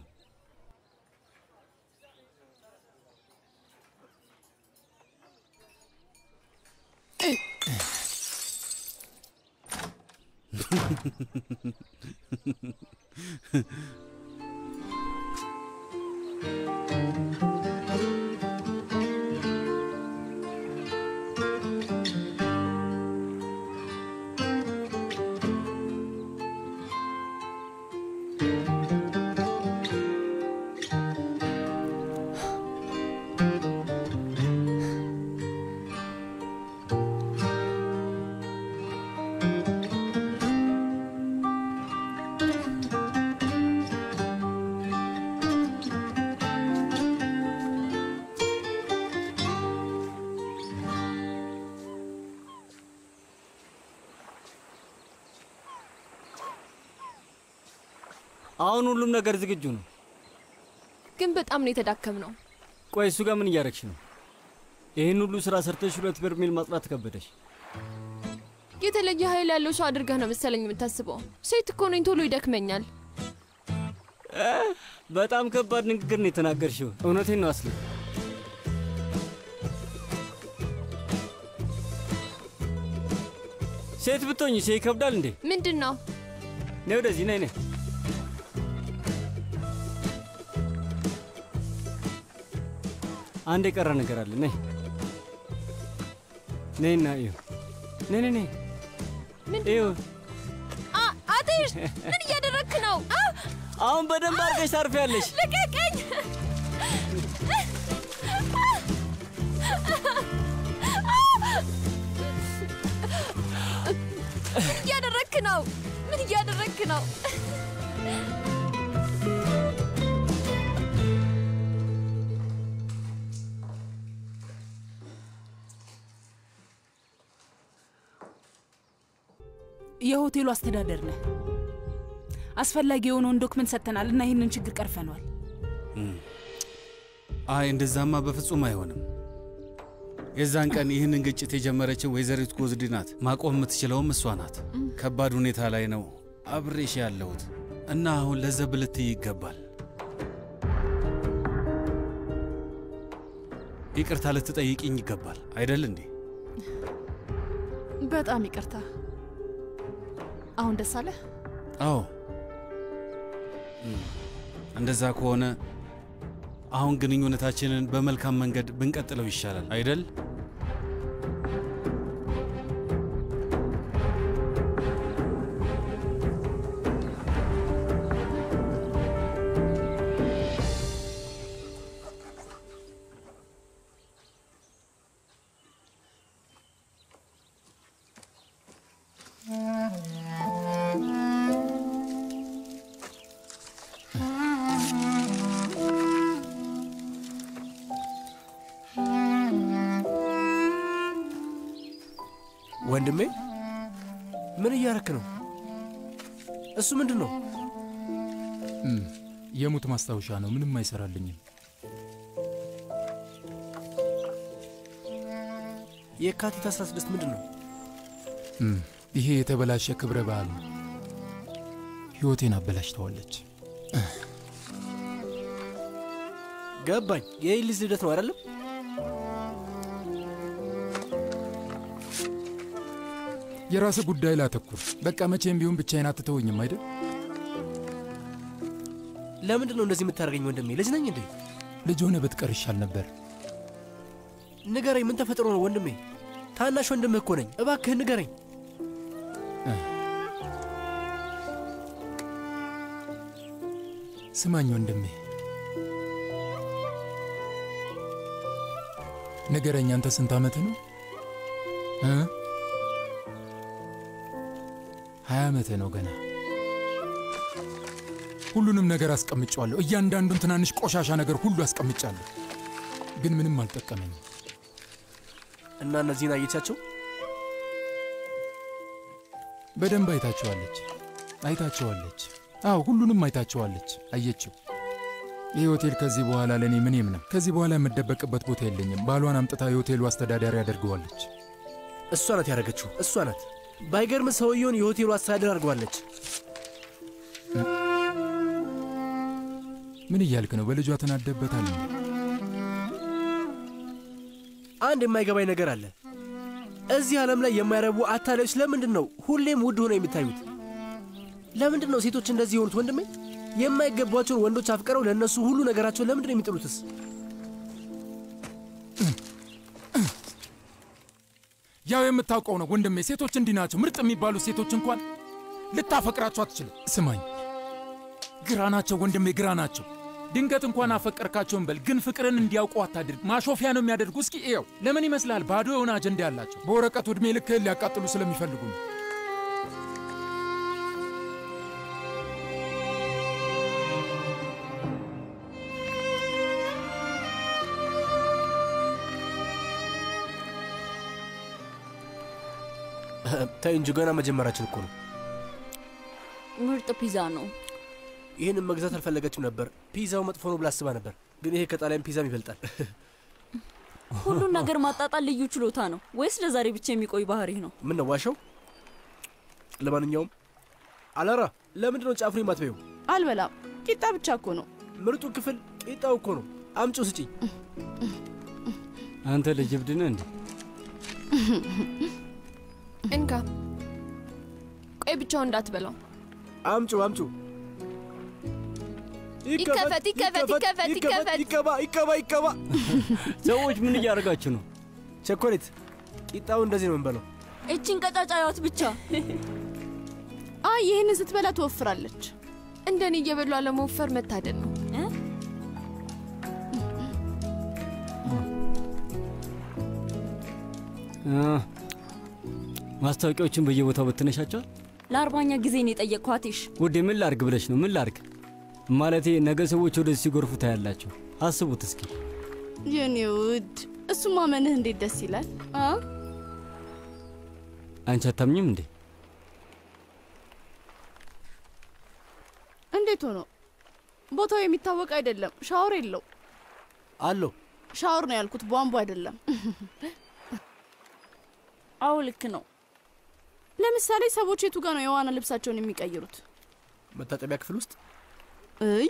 አሁን ሁሉም ነገር ዝግጁ ነው፣ ግን በጣም ነው የተዳከም ነው። ቆይ እሱ ጋር ምን እያረግሽ ነው? ይህን ሁሉ ስራ ሰርተሽ ሁለት በርሜል ማጽዳት ከበደሽ? የተለየ ኃይል ያለው ሰው አድርገህ ነው መሰለኝ የምታስበው። ሴት እኮ ነኝ፣ ቶሎ ይደክመኛል። በጣም ከባድ ንግግር ነው የተናገርሽው። እውነቴን ነው አስሊ። ሴት ብትሆኝ ሴ ይከብዳል እንዴ? ምንድን ነው? ነይ ወደዚህ፣ ነይ ነይ። አንድ የቀረ ነገር አለ። ነይ ነይና እዩ። ነይ ነይ ነይ። እዩ። ትችያለሽ። ምን እያደረግክ ነው? አሁን በደንብ አድርገሽ ታርፊያለሽ። ልቀቀኝ! ምን እያደረግክ ነው? ምን እያደረግክ ነው? የሆቴሉ አስተዳደር ነህ። አስፈላጊ የሆነውን ዶክመንት ሰጥተናል እና ይህንን ችግር ቀርፈነዋል። አይ እንደዛማ በፍጹም አይሆንም። የዛን ቀን ይህንን ግጭት የጀመረችው ወይዘሪት ጎዝዲ ናት። ማቆም የምትችለውም እሷ ናት። ከባድ ሁኔታ ላይ ነው አብሬሽ ያለሁት እና አሁን ለዘብ ልትይ ይገባል። ይቅርታ ልትጠይቅኝ ይገባል አይደል እንዴ? በጣም ይቅርታ። አሁን ደስ አለ? አዎ። እንደዛ ከሆነ አሁን ግንኙነታችንን በመልካም መንገድ ብንቀጥለው ይሻላል አይደል? ወንድሜ ምን እያረክ ነው? እሱ ምንድን ነው? የሙት ማስታወሻ ነው። ምንም አይሰራልኝም። የካቲት አስራ ስድስት ምንድን ነው? ይሄ የተበላሸ ክብረ በዓል ነው። ሕይወቴን አበላሽተዋለች። ገባኝ። የኤሊዝ ልደት ነው አይደለም? የራስ ጉዳይ ላተኩር። በቃ መቼም ቢሆን ብቻዬን አትተወኝም አይደል? ለምንድን ነው እንደዚህ የምታደርገኝ ወንድሜ? ልጅ ነኝ እንዴ? ልጅ ሆነ ብትቀር ይሻል ነበር። ንገረኝ፣ ምን ተፈጥሮ ነው ወንድሜ? ታናሽ ወንድምህ እኮ ነኝ። እባክህ ንገረኝ። ስማኝ ወንድሜ፣ ንገረኝ። አንተ ስንት ዓመትህ ነው? እ ሀያ ዓመትህ ነው ገና። ሁሉንም ነገር አስቀምጫለሁ። እያንዳንዱን ትናንሽ ቆሻሻ ነገር ሁሉ አስቀምጫለሁ፣ ግን ምንም አልጠቀመኝም። እና እነዚህን አየቻቸው? በደንብ አይታቸዋለች አይታቸዋለች። አዎ ሁሉንም አይታቸዋለች፣ አየችው። ይህ ሆቴል ከዚህ በኋላ ለእኔ ምንም ነው። ከዚህ በኋላ የምደበቅበት ቦታ የለኝም። ባሏን አምጥታ የሆቴሉ አስተዳዳሪ ያደርገዋለች። እሷ ናት ያደረገችው፣ እሷ ናት። ባይገርም ሰውየውን የሆቴሉ አስተዳደር አድርገዋለች። ምን እያልክ ነው? በልጇ ተናደበታል። አንድ የማይገባኝ ነገር አለ። እዚህ ዓለም ላይ የማይረቡ አታላዮች ለምንድን ነው ሁሌም ውድ ሆነው የሚታዩት? ለምንድን ነው ሴቶች እንደዚህ የሆኑት ወንድሜ? የማይገባቸውን ወንዶች አፍቅረው ለእነሱ ሁሉ ነገራቸውን ለምንድን ነው የሚጥሉትስ? ያው የምታውቀው ነው ወንድሜ። ሴቶች እንዲህ ናቸው። ምርጥ የሚባሉ ሴቶች እንኳን ልታፈቅራቸው አትችልም። ስማኝ፣ ግራ ናቸው ወንድሜ፣ ግራ ናቸው። ድንገት እንኳን አፈቀርካቸውን በል፣ ግን ፍቅርን እንዲያውቁ አታድርግ። ማሾፊያ ነው የሚያደርጉ። እስኪ እየው። ለምን ይመስላል? ባዶ የሆነ አጀንዳ ያላቸው። በወረቀቱ ዕድሜ ልክህን ሊያቃጥሉ ስለሚፈልጉ ነው። ታይ እንጂ ገና መጀመራችን እኮ ነው። ምርጥ ፒዛ ነው። ይህንን መግዛት አልፈለገችም ነበር። ፒዛው መጥፎ ነው ብላ አስባ ነበር፣ ግን ይሄ ከጣሊያን ፒዛም ይበልጣል። ሁሉን ነገር ማጣጣል ልዩ ችሎታ ነው ወይስ ለዛሬ ብቻ የሚቆይ ባህሪህ ነው? ምን ነው ዋሻው? ለማንኛውም አላራ፣ ለምንድን ነው ጫፍሪ የማትበይው? አልበላም። ቂጣ ብቻ እኮ ነው። ምርጡ ክፍል ቂጣው እኮ ነው። አምጪው ስጪኝ። አንተ ልጅ እብድ ነህ እንዴ? እንካ። ቆይ ብቻውን እንዳትበላው። አምጪው አምጪው። ይከፈት ይከፈት ይከፈት ይከፈት ይከባ ይከባ ይከባ። ሰዎች ምን እያደረጋችሁ ነው? ቸኮሌት ቂጣው እንደዚህ ነው የምንበላው። እቺን ቀጫጫ ያዋት ብቻ። አይ ይሄን ስትበላ ትወፍራለች። እንደኔ እየበሉ አለመወፈር መታደል ነው። ማስታወቂያዎችን በየቦታው በትነሻቸዋል። ለአርባኛ ጊዜ ነው የጠየቅኩህ አቴሽ። ውዴ ምን ላርግ ብለሽ ነው? ምን ላርግ ማለቴ ነገ ሰዎች ወደዚህ ሲጎርፉ ታያላችሁ። አስቡት እስኪ። የኔ ውድ እሱ ማመንህ እንዴት ደስ ይላል። አ አንቺ አታምኝም እንዴ? እንዴት ሆኖ? ቦታው የሚታወቅ አይደለም። ሻወር የለው አለው። ሻወር ነው ያልኩት፣ ቧንቧ አይደለም። አዎ ልክ ነው። ለምሳሌ ሰዎች የቱ ጋር ነው የዋና ልብሳቸውን የሚቀይሩት? መታጠቢያ ክፍል ውስጥ። እይ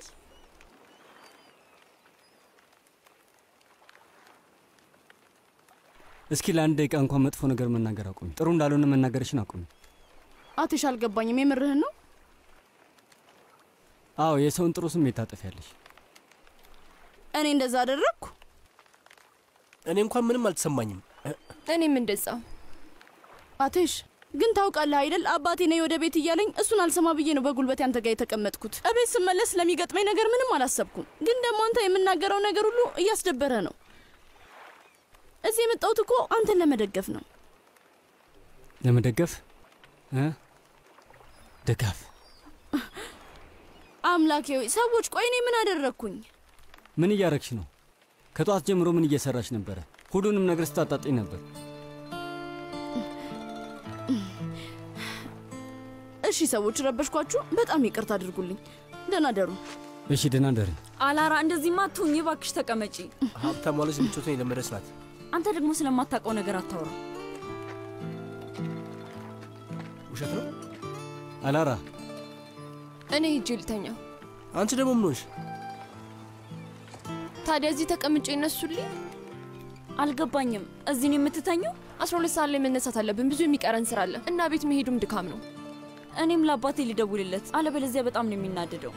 እስኪ ለአንድ ደቂቃ እንኳን መጥፎ ነገር መናገር አቁሚ። ጥሩ እንዳልሆነ መናገርሽን አቁሚ። አትሽ አልገባኝም። የምርህን ነው? አዎ የሰውን ጥሩ ስሜት ታጠፊያለሽ። እኔ እንደዛ አደረግኩ? እኔ እንኳን ምንም አልተሰማኝም። እኔም እንደዛው። አትሽ ግን ታውቃለህ አይደል አባቴ ነይ ወደ ቤት እያለኝ እሱን አልሰማ ብዬ ነው በጉልበት ያንተ ጋር የተቀመጥኩት። እቤት ስመለስ ለሚገጥመኝ ነገር ምንም አላሰብኩም። ግን ደግሞ አንተ የምናገረው ነገር ሁሉ እያስደበረ ነው። እዚህ የመጣሁት እኮ አንተን ለመደገፍ ነው። ለመደገፍ እ ደጋፍ አምላኬ ሆይ ሰዎች ቆይ እኔ ምን አደረግኩኝ? ምን እያረግሽ ነው? ከጧት ጀምሮ ምን እየሰራሽ ነበረ? ሁሉንም ነገር ስታጣጣኝ ነበር። እሺ ሰዎች ረበሽኳችሁ፣ በጣም ይቅርታ አድርጉልኝ። ደህና ደሩ። እሺ ደህና ደሪ። አላራ እንደዚህማ አትሁኝ እባክሽ፣ ተቀመጪ። ሀብታም ማለት ምቾትን የለመደች ናት። አንተ ደግሞ ስለማታውቀው ነገር አታውራ። ውሸት ነው አላራ። እኔ ሂጅ ልተኛ። አንቺ ደግሞ ምን ሆንሽ? ታዲያ እዚህ ተቀምጬ እነሱልኝ? አልገባኝም። እዚህ ነው የምትተኘው? አስራ ሁለት ሰዓት ላይ መነሳት አለብን። ብዙ የሚቀረን ስራ አለ እና ቤት መሄዱም ድካም ነው። እኔም ለአባቴ ሊደውልለት፣ አለበለዚያ በጣም ነው የሚናደደው።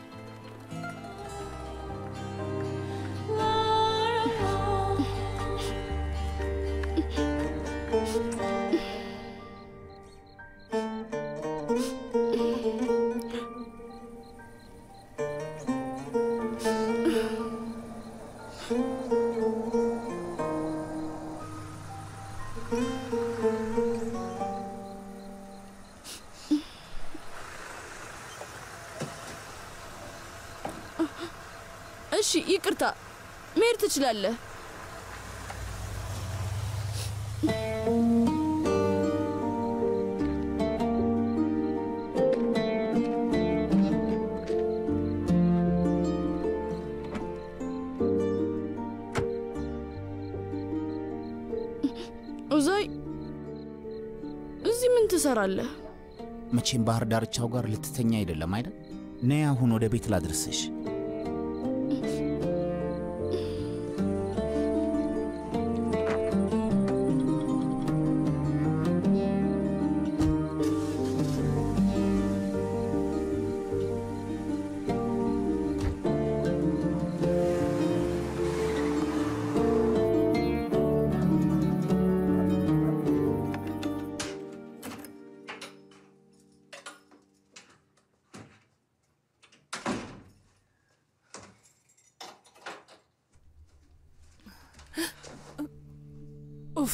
እሺ ይቅርታ፣ መሄድ ትችላለህ። ኡዛይ እዚህ ምን ትሰራለህ? መቼም ባህር ዳርቻው ጋር ልትተኛ አይደለም አይደል? ነይ አሁን ወደ ቤት ላድርስሽ። ኡፍ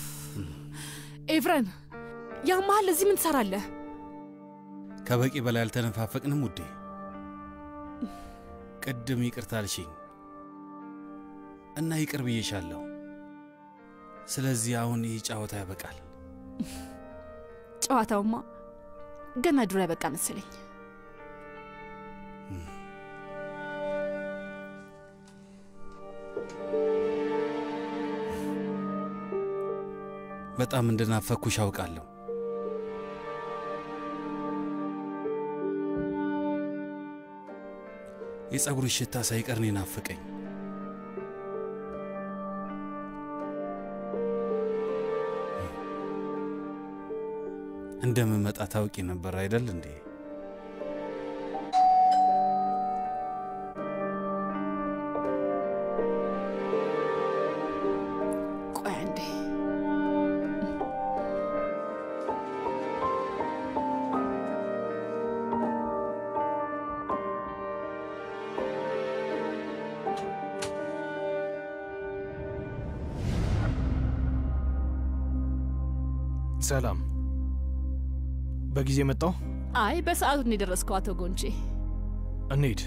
ኤቭረን፣ ያማል እዚህ ምን ትሰራለህ? ከበቂ በላይ አልተነፋፈቅንም ውዴ። ቅድም ይቅርታ አልሽኝ እና ይቅር ብዬሻለሁ። ስለዚህ አሁን ይህ ጨዋታ ያበቃል። ጨዋታውማ ገና ድሮ ያበቃ መሰለኝ። በጣም እንደናፈኩሽ አውቃለሁ። የጸጉርሽ ሽታ ሳይቀር ነው ናፈቀኝ። እንደምመጣ ታውቂ ነበር አይደል እንዴ? ቆይ አንዴ። ሰላም። በጊዜ መጣው? አይ በሰዓቱ ነው የደረስከው አቶ ጎንቼ። እንሂድ።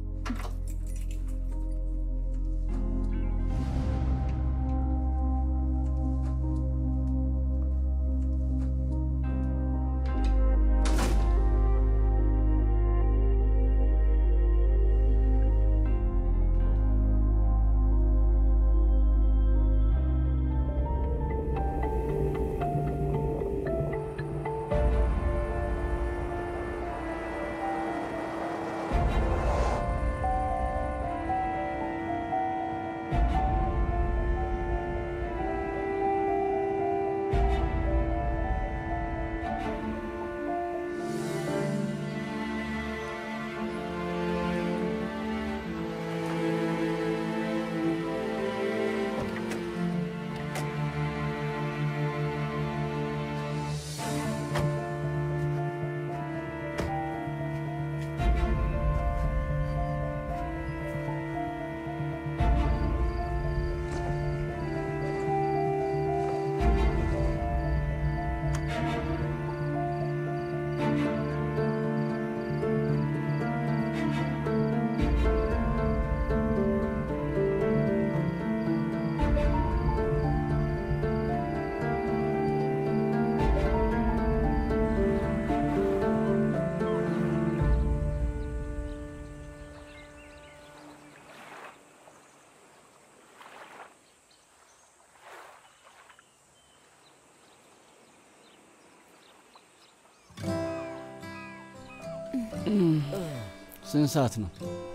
ስንት ሰዓት ነው?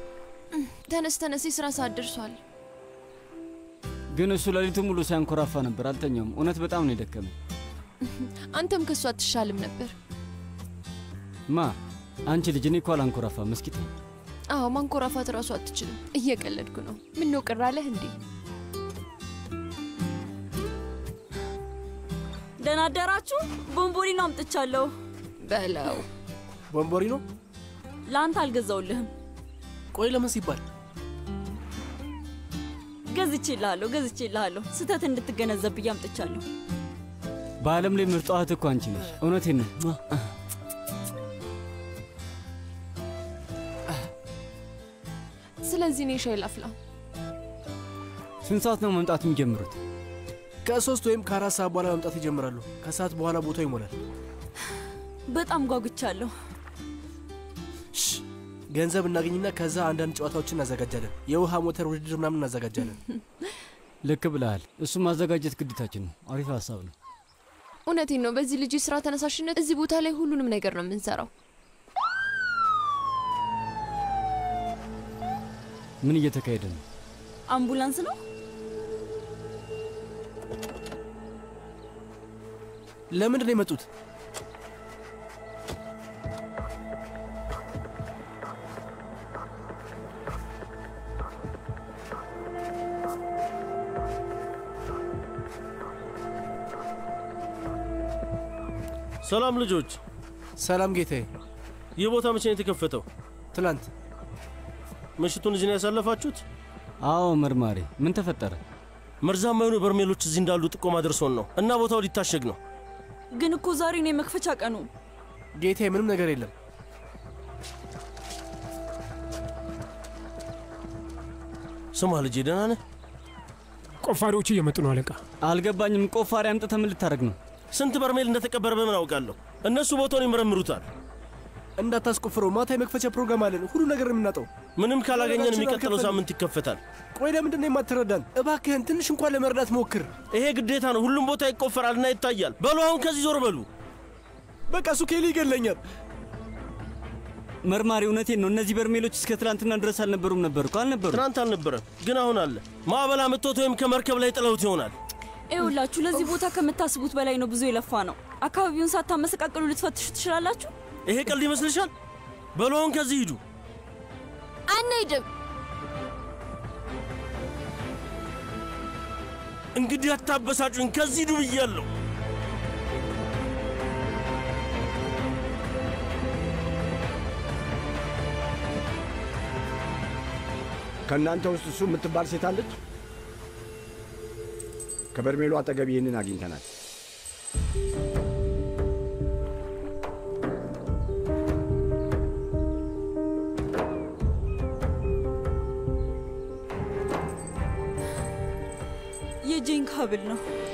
ተነስ ተነስ፣ የስራ ሰዓት ደርሷል። ግን እሱ ሌሊቱን ሙሉ ሲያንኮራፋ ነበር፣ አልተኛውም። እውነት በጣም ነው የደከመኝ። አንተም ከሱ አትሻልም ነበር። ማ አንቺ ልጅ? እኔ እኮ አላንኮራፋም። እስኪ ተይ። አዎ ማንኮራፋት እራሱ አትችልም። እየቀለድኩ ነው። ምን ነው ቅር አለህ እንዴ? ደህና አደራችሁ። ቦምቦሊኖ አምጥቻለሁ። በለው። ቦምቦሊኖ ለአንተ አልገዛውልህም። ቆይ ለምን ሲባል? ገዝቼልሃለሁ ገዝቼልሃለሁ። ስህተት እንድትገነዘብ ብዬ አምጥቻለሁ። በዓለም ላይ ምርጧ እህት እኮ አንቺ ነሽ። እውነቴን ነው። ስለዚህ እኔ ሻይ ላፍላ። ስንት ሰዓት ነው መምጣት የሚጀምሩት? ከሶስት ወይም ከአራት ሰዓት በኋላ መምጣት ይጀምራሉ። ከሰዓት በኋላ ቦታው ይሞላል። በጣም ጓጉቻለሁ። ገንዘብ እናገኝና ከዛ አንዳንድ ጨዋታዎችን እናዘጋጃለን። የውሃ ሞተር ውድድር ምናምን እናዘጋጃለን። ልክ ብለሃል። እሱ ማዘጋጀት ግዴታችን ነው። አሪፍ ሀሳብ ነው። እውነቴን ነው። በዚህ ልጅ ስራ ተነሳሽነት እዚህ ቦታ ላይ ሁሉንም ነገር ነው የምንሰራው። ምን እየተካሄደ ነው? አምቡላንስ ነው። ለምንድን ነው የመጡት? ሰላም ልጆች። ሰላም ጌታዬ። ይህ ቦታ መቼ ነው የተከፈተው? ትላንት። ምሽቱን እዚህ ነው ያሳለፋችሁት? አዎ መርማሪ። ምን ተፈጠረ? መርዛማ የሆኑ በርሜሎች እዚህ እንዳሉ ጥቆማ ደርሶን ነው እና ቦታው ሊታሸግ ነው። ግን እኮ ዛሬ ነው የመክፈቻ ቀኑ። ጌታዬ ምንም ነገር የለም። ስማ ልጄ፣ ደህና ነህ? ቆፋሪዎቹ እየመጡ ነው አለቃ። አልገባኝም። ቆፋሪ አምጥተህ ምን ልታደርግ ነው? ስንት በርሜል እንደተቀበረ በምን አውቃለሁ? እነሱ ቦታውን ይመረምሩታል። እንዳታስቆፍረው። ማታ የመክፈቻ ፕሮግራም አለን። ሁሉ ነገር የምናጠው። ምንም ካላገኘን የሚቀጥለው ሳምንት ይከፈታል። ቆይ ለምንድን ነው የማትረዳን? እባክህን ትንሽ እንኳን ለመርዳት ሞክር። ይሄ ግዴታ ነው። ሁሉም ቦታ ይቆፈራልና ይታያል። በሉ አሁን ከዚህ ዞር በሉ። በቃ እሱ ኬሊ ይገለኛል። መርማሪ እውነቴን ነው። እነዚህ በርሜሎች እስከ ትላንትና ድረስ አልነበሩም ነበር እኮ። አልነበሩም። ትናንት አልነበረም፣ ግን አሁን አለ። ማዕበል አምጥቶት ወይም ከመርከብ ላይ ጥለውት ይሆናል። ይኸውላችሁ ለዚህ ቦታ ከምታስቡት በላይ ነው ብዙ የለፋ ነው። አካባቢውን ሳታመሰቃቅሉ ልትፈትሹ ትችላላችሁ። ይሄ ቀልድ ይመስልሻል? በሉ አሁን ከዚህ ሂዱ። አንሄድም። እንግዲህ አታበሳጩኝ። ከዚህ ሂዱ ብያለሁ። ከእናንተ ውስጥ እሱ የምትባል ሴት አለች? ከበርሜሉ አጠገብ ይህንን አግኝተናል። የጄን ካብል ነው።